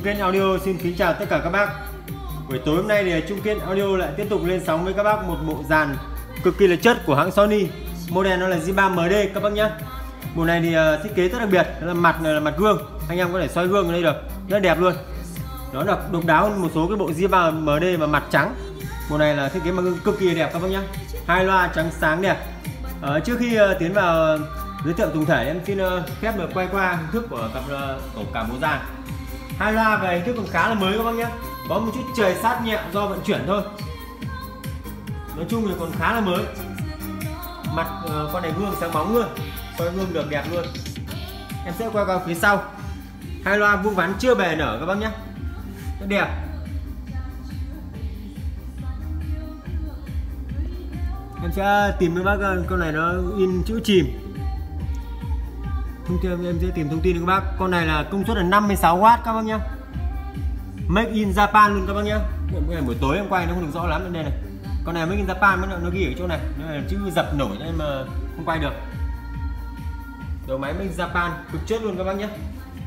Kiên Audio xin kính chào tất cả các bác. Buổi tối hôm nay thì Trung Kiên Audio lại tiếp tục lên sóng với các bác một bộ dàn cực kỳ là chất của hãng Sony. Model nó là J3 MD các bác nhé. Bộ này thì thiết kế rất đặc biệt, đó là mặt này là mặt gương, anh em có thể xoay gương ở đây được, rất đẹp luôn. Nó độc đáo hơn một số cái bộ J3 MD mà mặt trắng. Bộ này là thiết kế mặt gương cực kỳ đẹp các bác nhé. Hai loa trắng sáng đẹp. Trước khi tiến vào giới thiệu tổng thể, em xin phép được quay qua hình thức của tổ cảm bộ dàn. Hai loa về hình thức còn khá là mới các bác nhé, có một chút trời sát nhẹ do vận chuyển thôi. Nói chung thì còn khá là mới. Mặt con này gương sáng bóng luôn, xoay gương được đẹp luôn. Em sẽ quay qua phía sau. Hai loa vuông vắn chưa bề nở các bác nhé, rất đẹp. Em sẽ tìm với bác con này nó in chữ chìm. Thông tin em sẽ tìm thông tin cho các bác. Con này là công suất là 56W các bác nhé, Made in Japan luôn các bác nhé. Buổi tối em quay nó không được rõ lắm bên đây này. Con này Made in Japan nó ghi ở chỗ này, nó là chữ dập nổi nên mà không quay được. Đầu máy Made in Japan cực chất luôn các bác nhé.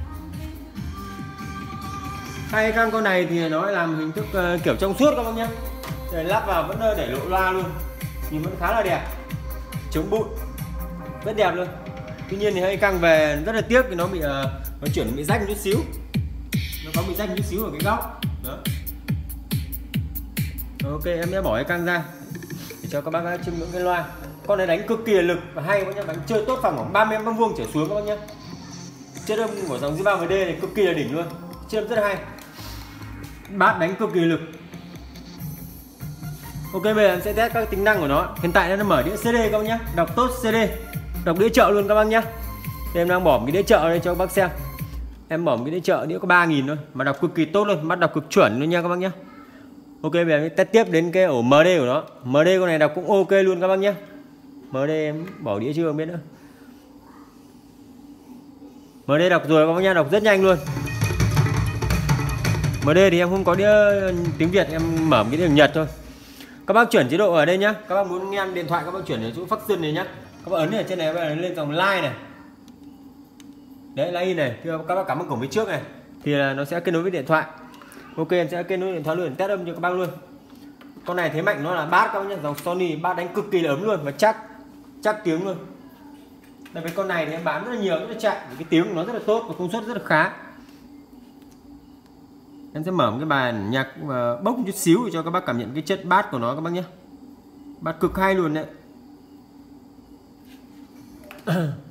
Hai căn con này thì nó làm hình thức kiểu trong suốt các bác nhé. Để lắp vào vẫn để lộ loa luôn, nhìn vẫn khá là đẹp, chống bụi rất đẹp luôn. Tuy nhiên thì hai căng về rất là tiếc thì nó bị nó chuyển bị rách một chút xíu, nó có bị rách một chút xíu ở cái góc đó. Ok, em sẽ bỏ cái căng ra để cho các bác chiêm ngưỡng cái loa. Con này đánh cực kỳ là lực và hay các bác nhé, đánh chơi tốt khoảng 30 m vuông trở xuống các bác nhé. Chất âm của dòng J3 MD này cực kỳ là đỉnh luôn, chất âm rất hay, bass đánh cực kỳ lực. Ok, bây giờ em sẽ test các tính năng của nó. Hiện tại nó mở đĩa CD các bác nhé, đọc tốt CD, đọc đĩa chợ luôn các bác nhé. Thì em đang bỏ một cái đĩa chợ đây cho các bác xem. Em bỏ một cái đĩa chợ, đĩa có 3000 thôi mà đọc cực kỳ tốt luôn, mắt đọc cực chuẩn luôn nha các bác nhé. Ok, bây giờ em test tiếp đến cái ổ MD của nó. MD con này đọc cũng ok luôn các bác nhé. MD em bỏ đĩa chưa không biết nữa. MD đọc rồi các bác nhé, đọc rất nhanh luôn. MD thì em không có đĩa tiếng Việt, em mở một cái đĩa Nhật thôi. Các bác chuyển chế độ ở đây nhá. Các bác muốn nghe điện thoại các bác chuyển ở chỗ function này nhá. Các bác ấn ở trên này lên dòng line này. Đấy, line này. Thì các bác cắm vào cổng phía trước này thì là nó sẽ kết nối với điện thoại. Ok, em sẽ kết nối điện thoại luôn, test âm cho các bác luôn. Con này thế mạnh nó là bass các bác nhá, dòng Sony bass đánh cực kỳ là ấm luôn và chắc tiếng luôn. Tại vì con này thì em bán rất là nhiều, rất là chạy, cái tiếng của nó rất là tốt và công suất rất là khá. Em sẽ mở một cái bài nhạc và bốc một chút xíu để cho các bác cảm nhận cái chất bass của nó các bác nhé. Bass cực hay luôn đấy.